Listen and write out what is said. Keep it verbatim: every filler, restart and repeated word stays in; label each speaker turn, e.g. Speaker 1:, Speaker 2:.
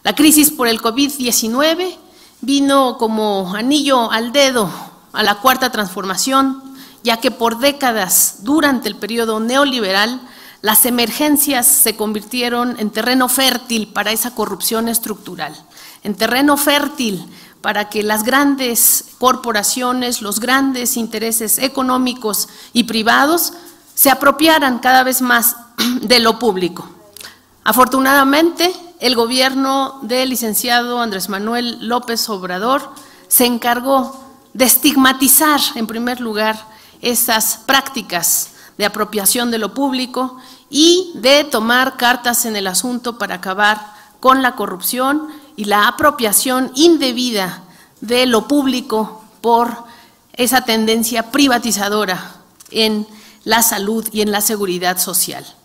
Speaker 1: La crisis por el COVID diecinueve vino como anillo al dedo a la cuarta transformación, ya que por décadas durante el periodo neoliberal las emergencias se convirtieron en terreno fértil para esa corrupción estructural, en terreno fértil para que las grandes corporaciones, los grandes intereses económicos y privados se apropiaran cada vez más de lo público. Afortunadamente, el gobierno del licenciado Andrés Manuel López Obrador se encargó de estigmatizar, en primer lugar, esas prácticas de apropiación de lo público y de tomar cartas en el asunto para acabar con la corrupción y la apropiación indebida de lo público por esa tendencia privatizadora en la salud y en la seguridad social.